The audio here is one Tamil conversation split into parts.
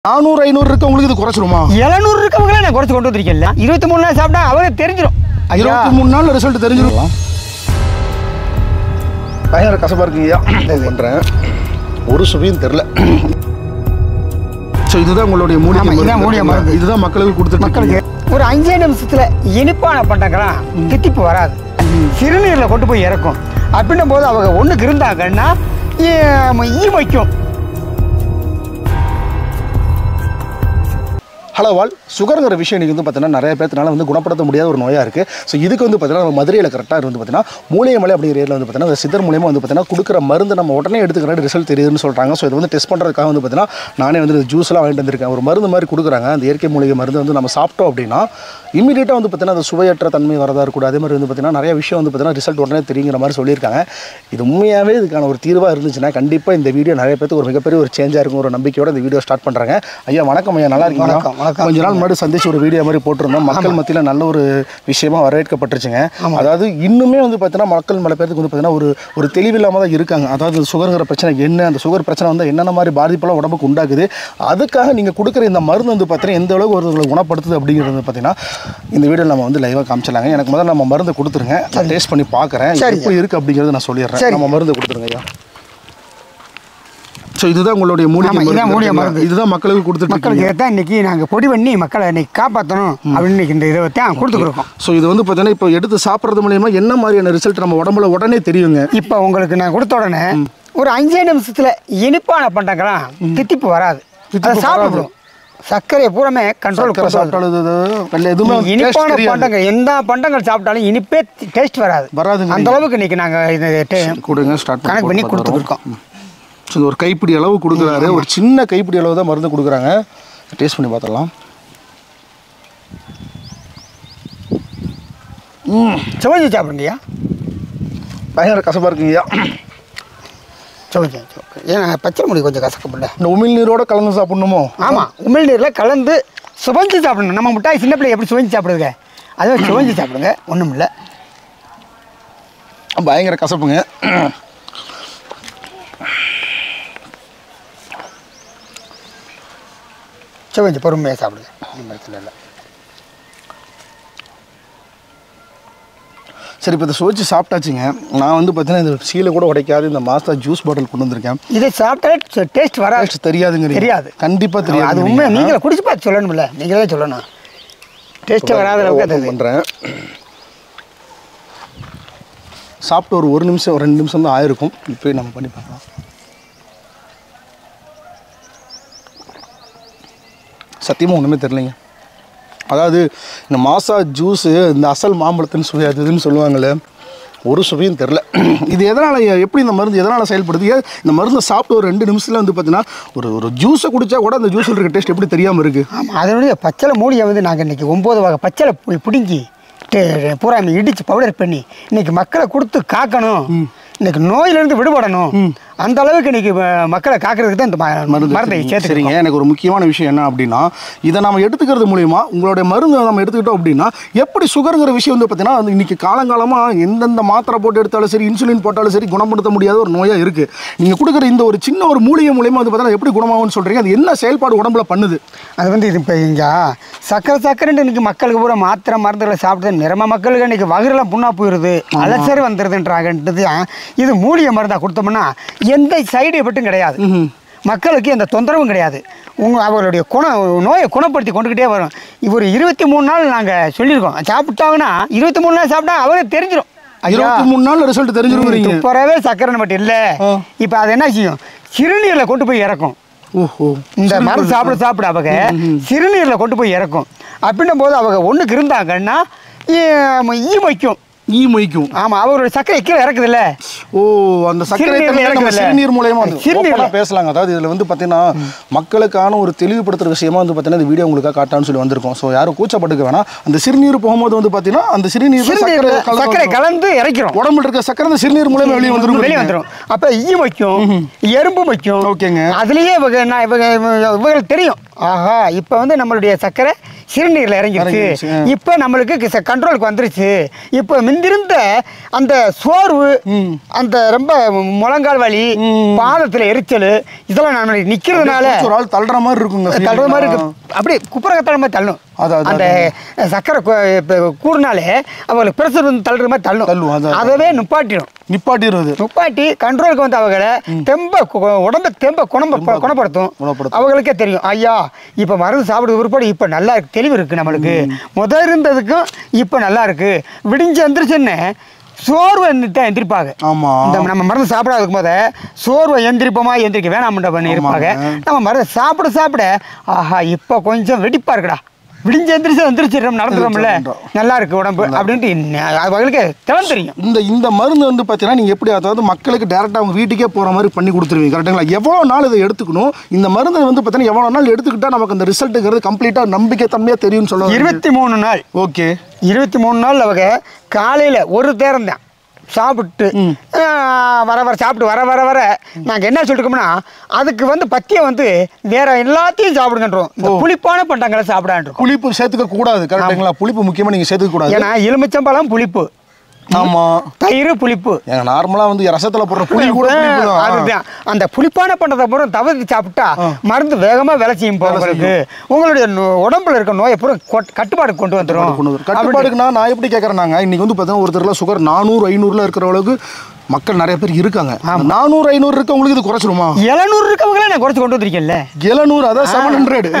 400 500 இருக்கு உங்களுக்கு இது குறைச்சிருமா? 700 இருக்கவங்களே நான் குறைச்சு கொண்டு வந்திருக்கேன்ல. 23 நாள் சாப்பிட்டா அவரே தெரிஞ்சிடும். 23 நாள் ரிசல்ட் தெரிஞ்சிடும். பயங்கர கசப்பா இருக்குங்கய்யா. பண்றேன் ஒரு சுவையும் தெரியல. ஸோ இதுதான் உங்களுடைய மூலிகை மருந்து. இதுதான் மக்களுக்கு கொடுத்துட்டு மக்களுக்கு ஒரு 5 நிமிஷத்துல இனிப்பான பண்டங்களாம் தித்திப்பு வராது, சிறுநீரில் கொண்டு போய் இறக்கும். அப்படின்னும் போது அவங்க ஒன்றுக்கு இருந்தாங்கன்னா ஈ வைக்கும். ஹலோ வால் சுகருங்கிற விஷயம் இன்றைக்கி வந்து பார்த்தீங்கன்னா நிறைய பேர்த்துனால வந்து குணப்படுத்த முடியாத ஒரு நோயாக இருக்குது. ஸோ இதுக்கு வந்து பார்த்தீங்கன்னா நம்ம மதுரையில் கரெக்டாக வந்து பார்த்தீங்கன்னா மூலிகைமலை அப்படிங்கிற ஏரியில் வந்து பார்த்தீங்கன்னா சித்தர் மூலியமாக வந்து பார்த்தீங்கன்னா கொடுக்குற மருந்து நம்ம உடனே எடுத்துக்கிற ரிசல்ட் தெரியுதுன்னு சொல்கிறாங்க. ஸோ இது வந்து டெஸ்ட் பண்ணுறதுக்காக வந்து பார்த்தீங்கன்னா நானே வந்து ஜூஸ்லாம் வாங்கிட்டு வந்திருக்கேன். ஒரு மருந்து மாதிரி கொடுக்குறாங்க. அந்த இயற்கை மூலிகை மருந்து வந்து நம்ம சாப்பிட்டோம் அப்படின்னா இமீடியட்டாக வந்து பார்த்தீங்கன்னா அந்த சுவையற்ற தன்மை வரதா இருக்கும். அதே மாதிரி வந்து பார்த்தீங்கன்னா நிறைய விஷயம் வந்து பார்த்தீங்கன்னா ரிசல்ட் உடனே தெரியுங்கிற மாதிரி சொல்லியிருக்காங்க. இது உண்மையாகவே இதுக்கான ஒரு தீர்வாக இருந்துச்சுன்னா கண்டிப்பாக இந்த வீடியோ நிறைய பேருக்கு ஒரு மிகப்பெரிய ஒரு சேஞ்சாக இருக்கும் ஒரு நம்பிக்கையோட இந்த வீடியோ ஸ்டார்ட் பண்ணுறாங்க. ஐயா வணக்கம் ஐயா, நல்லா இருக்கீங்க? கொஞ்ச நாள் முன்னாடி சந்திச்சு ஒரு வீடியோ மாதிரி போட்டிருந்தோம். மக்கள் மத்தியில் நல்ல ஒரு விஷயமா வரவேற்கப்பட்டுருச்சுங்க. அதாவது இன்னுமே வந்து பார்த்தீங்கன்னா மக்கள் பல பேருக்கு வந்து பார்த்தீங்கன்னா ஒரு தெளிவில்லாமல் தான் இருக்காங்க. அதாவது சுகருங்கிற பிரச்சனை என்ன, அந்த சுகர் பிரச்சனை வந்து என்னென்ன மாதிரி பாதிப்பெல்லாம் உடம்புக்கு உண்டாக்குது, அதுக்காக நீங்கள் கொடுக்குற இந்த மருந்து வந்து பார்த்தீங்கன்னா எந்த அளவுக்கு ஒருவர்களை குணப்படுத்துது அப்படிங்கிறது பார்த்தீங்கன்னா இந்த வீடியோ நம்ம வந்து லைவாக காமிச்சிடலாங்க. எனக்கு முதல்ல நம்ம மருந்து கொடுத்துருங்க, டேஸ்ட் பண்ணி பார்க்குறேன் எப்படி இருக்குது அப்படிங்கிறது நான் சொல்லிடுறேன். நம்ம மருந்து கொடுத்துருங்க ஐயா. ஸோ இதுதான் உங்களுடைய மூலிகை மருந்து. இதுதான் மக்களுக்கு கொடுத்துட்டு மக்களுக்கு தான் இன்னைக்கு நாங்கள் பொடி பண்ணி மக்களை இன்னைக்கு காப்பாற்றணும் அப்படின்னு இந்த இதை தான் கொடுத்துருக்கோம். ஸோ இது வந்து பார்த்தீங்கன்னா இப்போ எடுத்து சாப்பிட்றது மூலியமா என்ன மாதிரியான ரிசல்ட் நம்ம உடம்புல உடனே தெரியுங்க? இப்போ உங்களுக்கு நான் கொடுத்த உடனே ஒரு 5 நிமிஷத்துல இனிப்பான பண்டங்களாம் தித்திப்பு வராது, சாப்பிடும். சர்க்கரையை பூராமே கண்ட்ரோல் இனிப்பான பண்டங்கள் எந்த பண்டங்கள் சாப்பிட்டாலும் இனிப்பே டேஸ்ட் வராது. அந்த அளவுக்கு இன்னைக்கு நாங்கள் இதை கொடுங்க ஸ்டார்ட் கணக்கு பண்ணி கொடுத்துருக்கோம். ஸோ ஒரு கைப்பிடி அளவு கொடுக்குறாரு. ஒரு சின்ன கைப்பிடி அளவு தான் மருந்து கொடுக்குறாங்க. டேஸ்ட் பண்ணி பார்த்துடலாம். சுவைச்சு சாப்பிடுங்கய்யா. பயங்கர கசப்பாக இருக்குங்கய்யா. சுவைச்சு ஏன்னா பச்சை மொழி கொஞ்சம் கசக்கப்படல. இந்த உமிழ்நீரோட கலந்து சாப்பிடணுமோ? ஆமாம், உமிழ்நீரில் கலந்து சுவைச்சு சாப்பிடணும். நம்ம மிட்டாய் சின்ன பிள்ளை எப்படி சுவைச்சு சாப்பிடுங்க, அதே சுவைச்சு சாப்பிடுங்க, ஒன்றும் இல்லை. பயங்கர கசப்புங்க. சுவைச்சு பொறுமையாக சாப்பிடுங்க, பிரச்சனை இல்லை. சரி, இப்போ இதை சுவைச்சு சாப்பிட்டாச்சுங்க. நான் வந்து பார்த்தீங்கன்னா இந்த சீலை கூட உடைக்காது இந்த மாஸ்டா ஜூஸ் பாட்டில் கொண்டு வந்திருக்கேன். இதை சாப்பிட்டா டேஸ்ட் வராது, தெரியாதுங்க. தெரியாது, கண்டிப்பாக தெரியாது. அது உண்மை. நீங்களே குடிச்சு பார்த்து சொல்லணும்ல, நீங்களே சொல்லணும். டேஸ்ட்டே வராத அளவுக்கு அதை பண்ணுறேன். சாப்பிட்டு ஒரு நிமிஷம் 2 நிமிஷம் தான் ஆயிருக்கும். இப்போ நம்ம பண்ணி பார்க்கலாம். சத்தியமாக ஒன்றுமே தெரிலைங்க. அதாவது இந்த மாசா ஜூஸு இந்த அசல் மாம்பழத்தின் சுவை அதுன்னு சொல்லுவாங்களே, ஒரு சுவையும் தெரில. இது எதனால், எப்படி இந்த மருந்து எதனால் செயல்படுது? இந்த மருந்தை சாப்பிட்டு ஒரு 2 நிமிஷத்தில் வந்து பார்த்தீங்கன்னா ஒரு ஜூஸை குடித்தா கூட அந்த ஜூஸில் இருக்க டேஸ்ட் எப்படி தெரியாமல் இருக்குது? ஆமாம், அதனுடைய பச்சளை மூலிகை வந்து நாங்கள் இன்றைக்கி 9 வகை பச்சளை பிடுங்கி பூரா இடித்து பவுடர் பண்ணி இன்றைக்கி மக்களை கொடுத்து காக்கணும், இன்றைக்கி நோயிலிருந்து விடுபடணும். அந்த அளவுக்கு இன்றைக்கி மக்களை காக்கிறதுக்கு தான் இந்த மருந்தை சேர்த்துக்கிறீங்க. எனக்கு ஒரு முக்கியமான விஷயம் என்ன அப்படின்னா, இதை நம்ம எடுத்துக்கிறது மூலிமா உங்களுடைய மருந்து நம்ம எடுத்துக்கிட்டோம் அப்படின்னா எப்படி சுகருங்கிற விஷயம் வந்து பார்த்தீங்கன்னா இன்றைக்கி காலங்காலமாக எந்தெந்த மாத்திரை போட்டு எடுத்தாலும் சரி, இன்சுலின் போட்டாலும் சரி, குணப்படுத்த முடியாத ஒரு நோயாக இருக்குது. நீங்கள் கொடுக்குற இந்த ஒரு சின்ன ஒரு மூலிகை மூலிமா வந்து பார்த்தீங்கன்னா எப்படி குணமாகும்னு சொல்கிறீங்க? அது என்ன செயல்பாடு உடம்புல பண்ணுது? அது வந்து இது இப்போ இங்கே சக்கரைன்னு இன்றைக்கி மக்களுக்கு பூரா மாத்திரை மருந்துகளை சாப்பிட்டு நிறம மக்களுக்கு இன்றைக்கி வகுரெல்லாம் புண்ணா போயிடுது, அலசரி வந்துடுதுன்றாங்கன்றது. இது மூலிகை மருந்தாக கொடுத்தோம்னா எந்த சைடு எஃபெக்ட்டும் கிடையாது, மக்களுக்கு எந்த தொந்தரவும் கிடையாது. அவர்களுடைய நோயை குணப்படுத்தி கொண்டுக்கிட்டே வரும். ஒரு 23 நாள் நாங்கள் சொல்லியிருக்கோம். சாப்பிட்டாங்கன்னா 23 நாள் சாப்பிட்டா அவரே தெரிஞ்சிடும். 23 நாள் ரிசல்ட் தெரிஞ்சிடும். துப்புரவே சக்கரை மட்டும் இல்லை, இப்போ அது என்ன செய்யும், சிறுநீரில் கொண்டு போய் இறக்கும். ஓஹோ, இந்த மருந்து சாப்பிட அவங்க சிறுநீரில் கொண்டு போய் இறக்கும். அப்படின்னும் போது அவங்க ஒன்றுக்கு இருந்தாங்கன்னா ஈ வைக்கும். ஆமா, அவருடைய சர்க்கரை கீழே இறக்குதுல்ல. ஓ, அந்த சர்க்கரை சிறுநீர் மூலமா பேசலாங்க. அதாவது இதுல வந்து பாத்தீங்கன்னா மக்களுக்கான ஒரு தெளிவுபடுத்துற விஷயமா வந்து பாத்தீங்கன்னா இந்த வீடியோ உங்களுக்கு காட்டான்னு சொல்லி வந்திருக்கோம். ஸோ யாரும் கூச்சப்பட்டுக்க வேணாம். அந்த சிறுநீர் போகும்போது வந்து பாத்தீங்கன்னா அந்த சிறுநீர் சர்க்கரை கலந்து இறக்கிறோம். உடம்புல இருக்க சர்க்கரை அந்த சிறுநீர் மூலமா வெளியே வந்துடும். அப்ப ஈ வைக்கும், எறும்பு வைக்கும். ஓகேங்க, அதுலயே இவங்களுக்கு தெரியும், ஆஹா இப்போ வந்து நம்மளுடைய சர்க்கரை சிறுநீரில் இறங்கிருச்சு. இப்போ நம்மளுக்கு கண்ட்ரோலுக்கு வந்துருச்சு. இப்போ முந்திருந்த அந்த சோர்வு, அந்த ரொம்ப முழங்கால் வலி, பாதத்தில் எரிச்சல், இதெல்லாம் நம்மளுக்கு நிற்கிறதுனால ஒரு ஆள் தள்ளுற மாதிரி இருக்குங்க. தள்ளுற மாதிரி இருக்கு. அப்படியே குப்புற கத்தாழ மாதிரி தள்ளும். அந்த சக்கரை கூடுனாலே அவங்களுக்கு பிரஷர் வந்து தள்ளுற மாதிரி தள்ளும். அதவே நிப்பாட்டி கண்ட்ரோலுக்கு வந்து அவங்களை உடம்ப குணப்படுத்தும். அவங்களுக்கே தெரியும், ஐயா இப்போ மருந்து சாப்பிடுறது உருப்படி இப்போ நல்லா இருக்கு, தெளிவு இருக்கு. நம்மளுக்கு முதல் இருந்ததுக்கும் இப்போ நல்லா இருக்கு. விடிஞ்சு எந்திரிச்சுன்னு சோர்வை எந்திரிப்பாங்க. இந்த நம்ம மருந்து சாப்பிடாதுக்கும் போத சோர்வை எந்திரிக்க வேணாம்ன்ற பண்ணி இருப்பாங்க. நம்ம மருந்து சாப்பிட ஆஹா இப்போ கொஞ்சம் வெடிப்பா இருக்குடா, விடிஞ்சு எந்திரிச்சிடும், நடந்துடும்ல, நல்லா இருக்கு உடம்பு அப்படின்ட்டு அவங்களுக்கு தெரியும். இந்த மருந்து வந்து பார்த்தீங்கன்னா நீங்கள் எப்படி, அதாவது மக்களுக்கு டேரெக்டாக அவங்க வீட்டுக்கே போகிற மாதிரி பண்ணி கொடுத்துருவீங்க, கரெக்டுங்களா? எவ்வளோ நாள் இதை எடுத்துக்கணும்? இந்த மருந்து வந்து பார்த்தீங்கன்னா எவ்வளோ நாள் எடுத்துக்கிட்டால் நமக்கு அந்த ரிசல்ட்டுங்கிறது கம்ப்ளீட்டாக நம்பிக்கை தன்மையாக தெரியும்னு சொல்லுவாங்க. 23 நாள். ஓகே, 23 நாள் அவங்க காலையில் ஒரு தேரம் தான் சாப்பிட்டு வர நாங்கள் என்ன சொல்லிருக்கோம்னா, அதுக்கு வந்து பத்தியம் வந்து வேற எல்லாத்தையும் சாப்பிடுங்கன்றோம். இந்த புளிப்பான பண்டங்களை சாப்பிடான்றோம். புளிப்பு சேர்த்துக்க கூடாது, கரெக்டுங்களா? புளிப்பு முக்கியமாக நீங்கள் சேர்த்துக்க கூடாது. ஏன்னா எலுமிச்சம்பழம் புளிப்பு, ஆமா, தயிர் புளிப்பு. நார்மலா வந்து ரசத்துல போடுற புளி கூட அதுதான். அந்த புளிப்பான பண்டத்தை பூரா தவிர்த்து சாப்பிட்டா மருந்து வேகமா வேலை செய்யும். போகிறதுக்கு உங்களுடைய உடம்புல இருக்க நோயை பூரா கட்டுப்பாடு கொண்டு வந்துடும். கட்டுப்பாடுக்குன்னா நான் எப்படி கேட்கறேன்னாங்க, இன்னைக்கு வந்து பார்த்தீங்கன்னா ஒருத்தர்ல சுகர் 400 500 இருக்கிற அளவுக்கு மக்கள் நிறைய பேர் இருக்காங்க. 400 500 இருக்கவங்களுக்கு இது குறைச்சிருமா? 700 இருக்கவங்களே நான் குறைச்சு கொண்டு வந்திருக்கேன்ல. 700 அதான் 700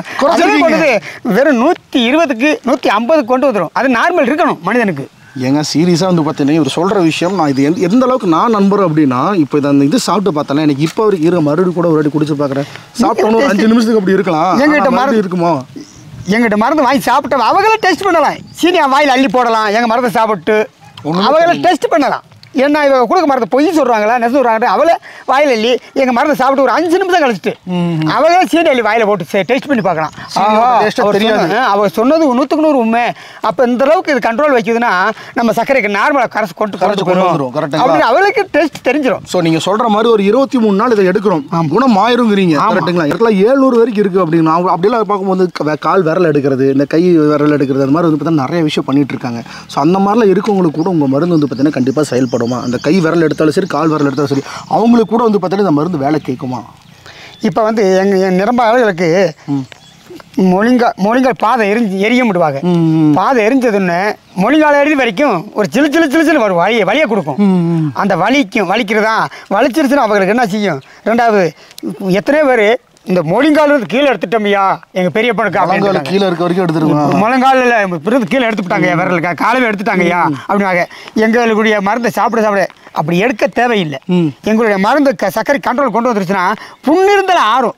வெறும் 120க்கு 150 கொண்டு வந்துடும். அது நார்மல் இருக்கணும் மனிதனுக்கு. ஏங்க சீரியஸாக வந்து பார்த்தீங்கன்னா இவர் சொல்கிற விஷயம் நான் இது எந்த அளவுக்கு நான் நம்புறேன் அப்படின்னா, இப்போ இதை அந்த இது சாப்பிட்டு பார்த்தேன் எனக்கு இப்போ வரைக்கும் மறுபடியும் கூட ஒரு வாட்டி குடிச்சு பார்க்குறேன். சாப்பிட்டோன்னு 5 நிமிஷத்துக்கு அப்படி இருக்கலாம். எங்கிட்ட மருந்து இருக்குமா? எங்கிட்ட மருந்து வாங்கி சாப்பிட்டோம், அவங்களே டெஸ்ட் பண்ணலாம். சீனியா வாயில் அள்ளி போடலாம். எங்கள் மருந்தை சாப்பிட்டு அவங்களே டெஸ்ட் பண்ணலாம். என்ன இவங்க கொடுக்க மருந்து பொய் சொல்கிறாங்களா நெசு சொல்கிறாங்க. அவளை வாயில் அள்ளி எங்கள் மருந்து சாப்பிட்டு ஒரு 5 நிமிஷம் கழிச்சிட்டு அவளே சீனி அள்ளி வாயில் போட்டு டெஸ்ட் பண்ணி பார்க்கலாம். அவள் சொன்னது 100க்கு 100 உண்மை. அப்போ இந்த அளவுக்கு இது கண்ட்ரோல் வைக்குதுன்னா நம்ம சர்க்கரைக்கு நார்மலாக கரைச்சி கொண்டு வந்துடும் அப்படின்னு அவளுக்கு டெஸ்ட் தெரிஞ்சிடும். ஸோ நீங்கள் சொல்கிற மாதிரி ஒரு 23 நாள் இதை எடுக்கிறோம், குணம் ஆயிருங்கிறீங்க, கரெக்டுங்களா? இருக்கலாம் 700 வரைக்கும் இருக்குது அப்படின்னா அப்படிலாம் பார்க்கும்போது கால் விரல் எடுக்கிறது, இந்த கை விரல் எடுக்கிறது, அந்த மாதிரி வந்து பார்த்தீங்கன்னா நிறைய விஷயம் பண்ணிட்டு இருக்காங்க. ஸோ அந்த மாதிரிலாம் இருக்கவங்களுக்கு கூட உங்கள் மருந்து வந்து பார்த்தீங்கன்னா கண்டிப்பாக செயல்படும். அந்த கை விரல் எடுத்தாலும் சரி, கால் விரல் எடுத்தாலும் சரி, அவங்களுக்கு கூட வந்து பார்த்தீங்கன்னா இந்த மருந்து வேலை கேட்குமா? இப்போ வந்து என் நிரம்பாளர்களுக்கு மொழிங்கால் பாதை எரிய விடுவாங்க. பாதை எரிஞ்சதுன்னு மொழிங்கால எரிஞ்சு வரைக்கும் ஒரு சிலு வரும், வலியை கொடுக்கும். அந்த வலிக்கிறதா வலிச்சிருச்சுன்னா அவங்களுக்கு என்ன செய்யும்? ரெண்டாவது எத்தனையோ பேர் இந்த முழங்கால கீழே எடுத்துட்டோம்யா, எங்க பெரிய பொண்ணுக்கு கீழே இருக்க வரைக்கும் எடுத்துருக்கோம். முழங்காலில் கீழே எடுத்துட்டாங்க, விரலுக்கு காலவே எடுத்துட்டாங்கய்யா அப்படின்னாங்க. எங்களுடைய மருந்தை சாப்பிட அப்படி எடுக்க தேவையில்லை. எங்களுடைய மருந்து சர்க்கரை கண்ட்ரோல் கொண்டு வந்துருச்சுன்னா புண்ணு இருந்தாலும் ஆறும்.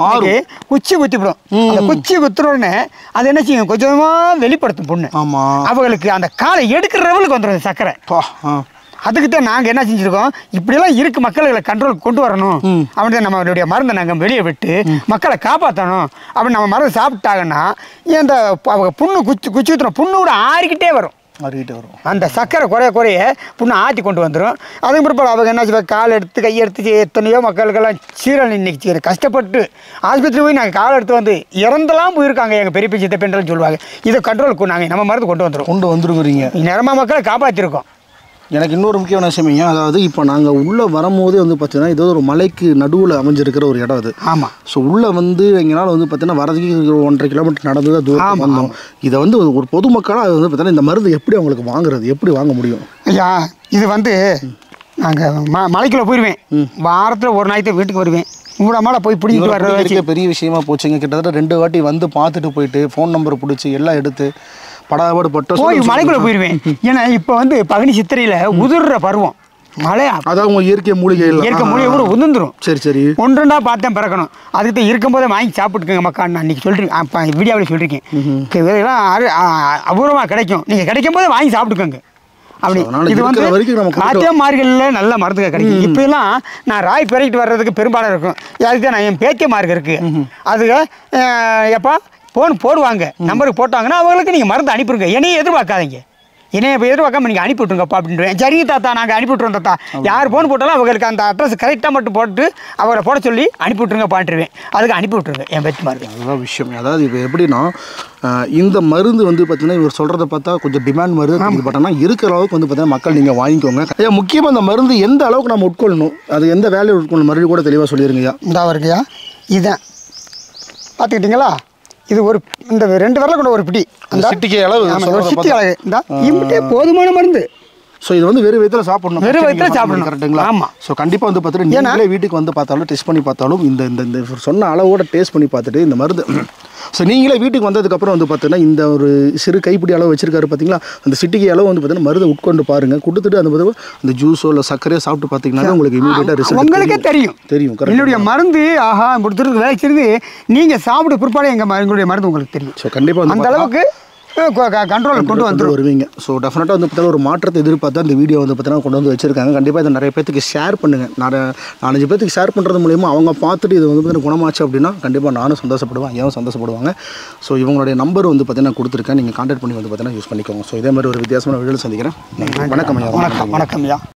குச்சி குத்திவிடும். அந்த குச்சி குத்துற உடனே அது என்ன செய்யும்? கொஞ்சமா வெளிப்படுத்தும் புண்ணு. அவங்களுக்கு அந்த காலை எடுக்கிற லெவலுக்கு வந்துடும் சர்க்கரை. அதுக்குதான் நாங்கள் என்ன செஞ்சுருக்கோம், இப்படியெல்லாம் இருக்கு, மக்களை கண்ட்ரோல் கொண்டு வரணும் அப்படின்னு நம்மளுடைய மருந்தை நாங்கள் வெளியே விட்டு மக்களை காப்பாற்றணும் அப்படின்னு நம்ம மருந்து சாப்பிட்டாங்கன்னா இந்த புண்ணு குச்சி ஊற்றுற புண்ணு கூட ஆறிக்கிட்டே வரும். அந்த சர்க்கரை குறைய புண்ணு ஆற்றி கொண்டு வந்துடும். அதுக்கு பிற்பாடு அவங்க என்ன செய்வாங்க, கால் எடுத்து கையெடுத்து எத்தனையோ மக்களுக்கெல்லாம் சீரல் இன்னைக்கு கஷ்டப்பட்டு ஆஸ்பத்திரி போய் நாங்கள் கால் எடுத்து வந்து இறந்தெல்லாம் போயிருக்காங்க. எங்கள் பெரிய பெரிய சித்தப்பெண்கள் சொல்லுவாங்க. இதை கண்ட்ரோலுக்கு நாங்கள் நம்ம மருந்து கொண்டு வந்துருக்குறீங்க. நிறமா மக்களை காப்பாற்றிருக்கோம். எனக்கு இன்னொரு முக்கியமான விஷயம், அதாவது இப்போ நாங்கள் உள்ளே வரும்போதே வந்து பார்த்தீங்கன்னா ஏதோ ஒரு மலைக்கு நடுவில் அமைஞ்சிருக்கிற ஒரு இடம் அது. ஆமாம். ஸோ உள்ளே வந்து எங்களால் வந்து பார்த்தீங்கன்னா வரதுக்கு 1.5 கிலோமீட்டர் நடந்து தான் தூரம் வந்தோம். இதை வந்து ஒரு பொதுமக்களாக அது வந்து பார்த்தீங்கன்னா இந்த மருந்து எப்படி அவங்களுக்கு வாங்குறது, எப்படி வாங்க முடியும்? ஐயா இது வந்து நாங்கள் மலைக்குள்ளே போயிடுவேன். வாரத்தில் ஒரு நாளைக்கு வீட்டுக்கு வருவேன். மூடமால போய் பிடிச்சிட்டு வர்றது பெரிய விஷயமா போச்சுங்க. கிட்டத்தட்ட 2 வாட்டி வந்து பார்த்துட்டு போயிட்டு ஃபோன் நம்பர் பிடிச்சி எல்லாம் எடுத்து படாபாடு பட்டு போய் மலைக்குள்ளே போயிடுவேன். ஏன்னா இப்போ வந்து பங்குனி சித்திரையில் உதிர்ற பருவம் மழை. அதான் உங்கள் இயற்கை மூலிகை கூட உதிர்ந்துடும். சரி ஒன்றுண்டா பார்த்தேன் பிறக்கணும். அதுக்கு இருக்கும் போதே வாங்கி சாப்பிட்டுக்கோங்க மக்கள். நான் அன்றைக்கி சொல்லிருக்கேன், வீடியோவில் சொல்லியிருக்கேன். இதெல்லாம் அபூர்வமாக கிடைக்கும். நீங்கள் கிடைக்கும் போதே வாங்கி சாப்பிட்டுக்கோங்க. அப்படி இது வந்து காத்திய மார்களில் நல்ல மருந்துகள் கிடைக்கும். இப்போலாம் நான் ராய் பெருகிட்டு வர்றதுக்கு பெரும்பாலும் இருக்கும். அதுக்கு நான் என் பேத்திய மார்க் இருக்குது. அதுக்கு எப்போ ஃபோன் போடுவாங்க, நம்பருக்கு போட்டாங்கன்னா அவங்களுக்கு நீங்கள் மருந்து அனுப்பிடுங்க. என்னையும் எதிர்பார்க்காதீங்க. இணைய எதிர்பார்க்காம நீங்கள் அனுப்பி விட்ருங்கப்பா அப்படின்றேன். சரிங்க தாத்தா, நாங்கள் அனுப்பி விட்ருவோம் தாத்தா. யார் ஃபோன் போட்டாலும் அவங்களுக்கு அந்த அட்ரஸ் கரெக்டாக மட்டும் போட்டு அவரை போட சொல்லி அனுப்பி விட்ருங்கப்பான்ட்டுருவேன். அதுக்கு அனுப்பி விட்ருவேன் என் பேத்திமாருக்கு. அதுதான் விஷயம். அதாவது இப்போ எப்படின்னா இந்த மருந்து வந்து பார்த்தீங்கன்னா இவர் சொல்கிறத பார்த்தா கொஞ்சம் டிமாண்ட் மருந்து இது பட்டனா இருக்கிற அளவுக்கு வந்து பார்த்தீங்கன்னா மக்கள் நீங்கள் வாங்கிக்கோங்க. ஐயா, முக்கியமாக அந்த மருந்து எந்த அளவுக்கு நம்ம உட்கொள்ளணும், அது எந்த வேலையை உட்கொள்ளணும் மறுபடியும் கூட தெளிவாக சொல்லிடுங்கய்யா. இந்த இருக்குயா, இதான் பார்த்துக்கிட்டிங்களா, இது ஒரு இந்த 2 விரல கூட ஒரு பிடி அந்த சிட்டிக்கை அளவு சிட்டி அளவு இந்த இம்பிட்டே போதுமான மருந்து. ஸோ இது வந்து வெறும் வயிற்றில் சாப்பிடணும். வெறும் வயிற்றில் சாப்பிடணும், கரெக்டுங்களா? ஆமாம். ஸோ கண்டிப்பாக வந்து பார்த்தீங்கன்னா நீங்களே வீட்டுக்கு வந்து பார்த்தாலும் டெஸ்ட் பண்ணி பார்த்தாலும் இந்த இந்த சொன்ன அளவோட டேஸ்ட் பண்ணி பார்த்துட்டு இந்த மருந்து ஸோ நீங்களே வீட்டுக்கு வந்ததுக்கப்புறம் வந்து பார்த்தீங்கன்னா இந்த ஒரு சிறு கைப்பிடி அளவு வச்சிருக்காரு பார்த்தீங்களா, அந்த சிட்டிகை அளவு வந்து பார்த்தீங்கன்னா மருந்து உட்கொண்டு பாருங்கள். கொடுத்துட்டு அந்த ஜூஸோ இல்லை சர்க்கரையோ சாப்பிட்டு பார்த்தீங்கன்னா உங்களுக்கு இமீடியட்டாக ரிசல்ட் உங்களுக்கே தெரியும். என்னுடைய மருந்து ஆஹா கொடுத்துருக்கு வேலைச்சிருந்து நீங்கள் சாப்பிட பிற்பாடு எங்களுடைய மருந்து உங்களுக்கு தெரியும். ஸோ கண்டிப்பாக அந்த அளவுக்கு கண்ட்ரோல் கொண்டு வருவீங்க. ஸோ டெஃபினட்டாக வந்து பார்த்தீங்கன்னா ஒரு மாற்றத்தை எதிர்பார்த்தா இந்த வீடியோ வந்து பார்த்தீங்கன்னா கொண்டு வந்து வச்சிருக்காங்க. கண்டிப்பாக இதை நிறைய பேருக்கு ஷேர் பண்ணுங்கள். 4-5 பேருக்கு ஷேர் பண்ணுறது மூலிமா அவங்க பார்த்துட்டு இது வந்து பார்த்தீங்கன்னா குணமாச்சு அப்படின்னா கண்டிப்பாக நானும் சந்தோஷப்படுவேன், ஐயாவும் சந்தோஷப்படுவாங்க. ஸோ இவங்களுடைய நம்பர் வந்து பார்த்தீங்கன்னா கொடுத்துருக்கேன், நீங்கள் கான்டாக்ட் பண்ணி வந்து பார்த்தீங்கன்னா யூஸ் பண்ணிக்கோங்க. ஸோ இதே மாதிரி ஒரு வித்தியாசமான வீடியோவில் சந்திக்கிறேன். வணக்கம் ஐயா. வணக்கம் ஐயா.